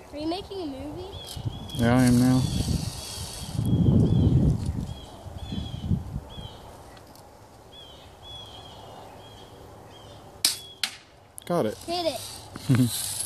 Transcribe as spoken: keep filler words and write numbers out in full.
Are you making a movie? Yeah, I am now. Got it. Hit it.